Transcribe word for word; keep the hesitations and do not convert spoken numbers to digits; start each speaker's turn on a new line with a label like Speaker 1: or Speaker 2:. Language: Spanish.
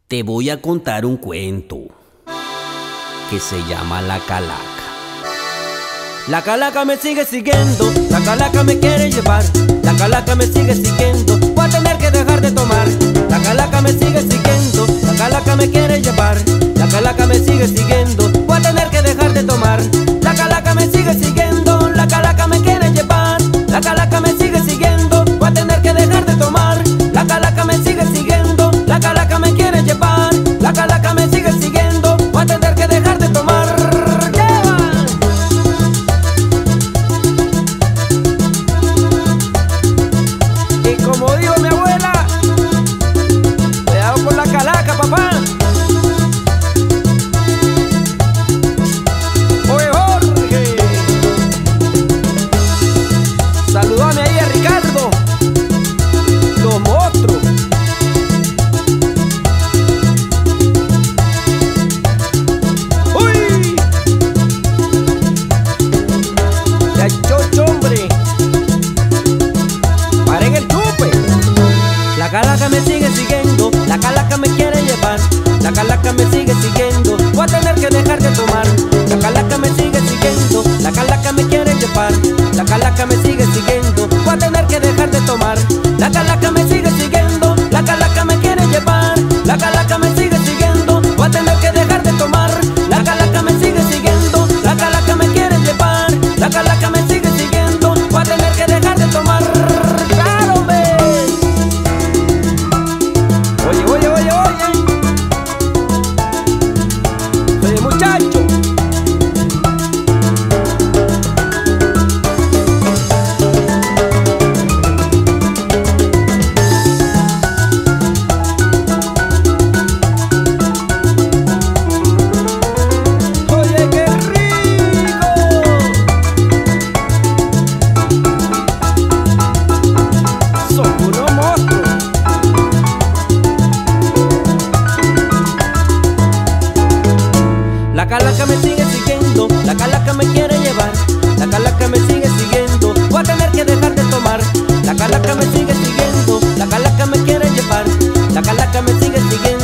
Speaker 1: Te voy a contar un cuento que se llama La Calaca. La calaca me sigue siguiendo, la calaca me quiere llevar, la calaca me sigue siguiendo, voy a tener que dejar de tomar. La calaca me sigue siguiendo, la calaca me quiere llevar, la calaca me sigue siguiendo, voy a tener que dejar de tomar. La calaca me sigue siguiendo, la calaca me quiere llevar, la calaca me sigue siguiendo, voy a tener que dejar de tomar. La calaca me sigue siguiendo, la calaca me quiere llevar, la calaca me sigue siguiendo, voy a tener que dejar de tomar. Como dijo mi abuela, cuidado con la calaca, papá. Oye, Jorge, saludame ahí a Ricardo, los monstruos. ¡Uy! Ya chocho, hombre. Paren el chupe. La calaca me sigue siguiendo, la calaca me quiere llevar, la calaca me sigue siguiendo, voy a tener que dejar de tomar. La calaca me sigue siguiendo, la calaca me quiere llevar, la calaca me sigue siguiendo, voy a tener que dejar de tomar. La calaca me sigue siguiendo, la calaca me quiere llevar, la calaca me sigue siguiendo, voy a tener que dejar de tomar. La calaca me sigue siguiendo, la calaca me quiere llevar, la calaca me sigue siguiendo, voy a tener que dejar de tomar. Oye, oye, oye, oye, oye, muchacho. Oye, qué rico. Son unos monstruos. La calaca me sigue siguiendo, la calaca me quiere llevar, la calaca me sigue siguiendo, voy a tener que dejar de tomar. La calaca me sigue siguiendo, la calaca me quiere llevar, la calaca me sigue siguiendo.